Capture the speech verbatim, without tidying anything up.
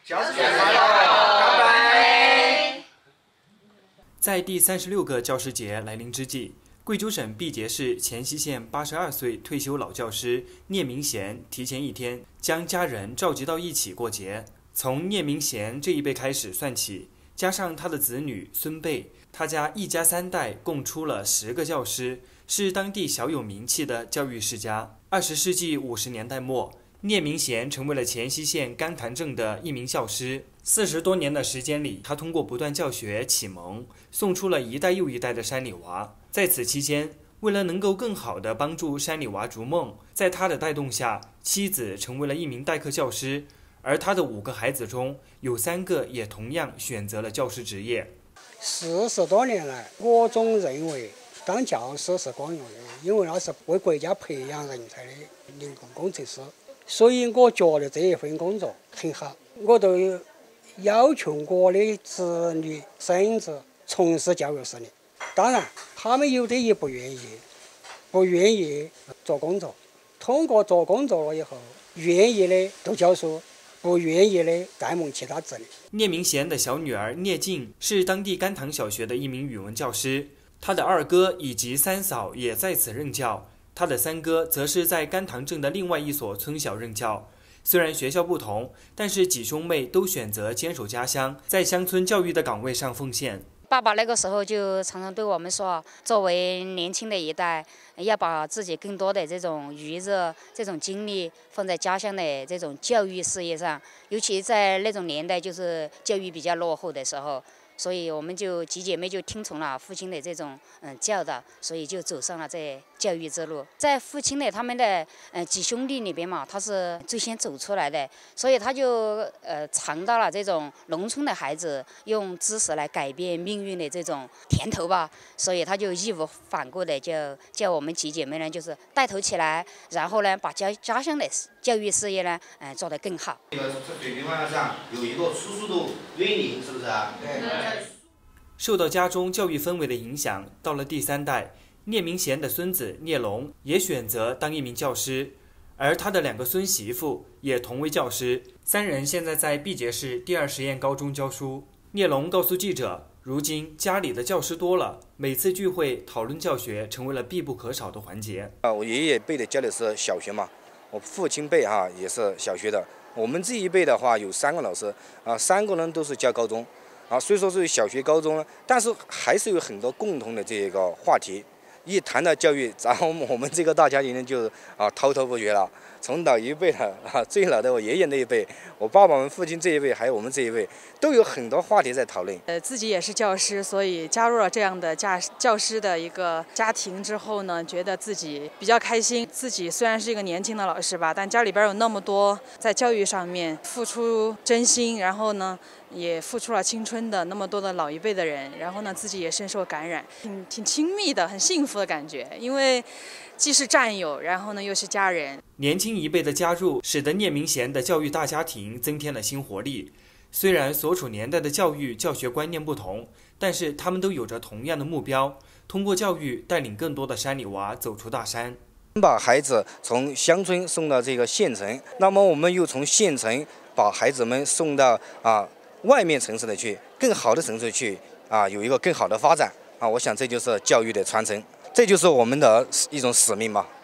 教师节快乐！干杯！ 在第三十六个教师节来临之际，贵州省毕节市黔西县八十二岁退休老教师聂明贤提前一天将家人召集到一起过节。从聂明贤这一辈开始算起，加上他的子女、孙辈，他家一家三代共出了十个教师，是当地小有名气的教育世家。二十世纪五十年代末，聂明贤成为了黔西县甘潭镇的一名教师。四十多年的时间里，他通过不断教学启蒙，送出了一代又一代的山里娃。在此期间，为了能够更好地帮助山里娃逐梦，在他的带动下，妻子成为了一名代课教师，而他的五个孩子中有三个也同样选择了教师职业。 四十多年来，我总认为当教师是光荣的，因为那是为国家培养人才的零工工程师，所以我觉得这一份工作很好。我都要求我的子女孙子从事教育事业，当然他们有的也不愿意，不愿意做工作。通过做工作了以后，愿意的都教书，不愿意的再蒙其他子女。 聂明贤的小女儿聂静是当地甘棠小学的一名语文教师，他的二哥以及三嫂也在此任教，他的三哥则是在甘棠镇的另外一所村小任教。虽然学校不同，但是几兄妹都选择坚守家乡，在乡村教育的岗位上奉献。 爸爸那个时候就常常对我们说，作为年轻的一代，要把自己更多的这种余热、这种精力放在家乡的这种教育事业上，尤其在那种年代，就是教育比较落后的时候。所以我们就几姐妹就听从了父亲的这种嗯教导，所以就走上了这教育之路。在父亲的他们的嗯几兄弟里边嘛，他是最先走出来的，所以他就呃尝到了这种农村的孩子用知识来改变命运的这种甜头吧。所以他就义无反顾的就叫我们几姐妹呢，就是带头起来，然后呢把家家乡的教育事业呢嗯做得更好。 这个水平方上有一个叔叔的约定，是不是啊？对。 受到家中教育氛围的影响，到了第三代，聂明贤的孙子聂龙也选择当一名教师，而他的两个孙媳妇也同为教师。三人现在在毕节市第二实验高中教书。聂龙告诉记者，如今家里的教师多了，每次聚会讨论教学成为了必不可少的环节。 啊，我爷爷辈的教的是小学嘛，我父亲辈哈、啊、也是小学的。我们这一辈的话有三个老师啊，三个人都是教高中。啊，所以说是小学、高中，但是还是有很多共同的这个话题。一谈到教育，然后我们这个大家庭呢就啊滔滔不绝了。从老一辈的啊，最老的我爷爷那一辈，我爸爸们、父亲这一辈，还有我们这一辈，都有很多话题在讨论。 呃，自己也是教师，所以加入了这样的教教师的一个家庭之后呢，觉得自己比较开心。自己虽然是一个年轻的老师吧，但家里边有那么多在教育上面付出真心，然后呢也付出了青春的那么多的老一辈的人，然后呢自己也深受感染，挺挺亲密的，很幸福的感觉，因为既是战友，然后呢又是家人。 年轻一辈的加入，使得聂明贤的教育大家庭增添了新活力。虽然所处年代的教育教学观念不同，但是他们都有着同样的目标，通过教育带领更多的山里娃走出大山。 把孩子从乡村送到这个县城，那么我们又从县城把孩子们送到啊外面城市的去，更好的城市去啊，有一个更好的发展啊！我想这就是教育的传承，这就是我们的一种使命嘛。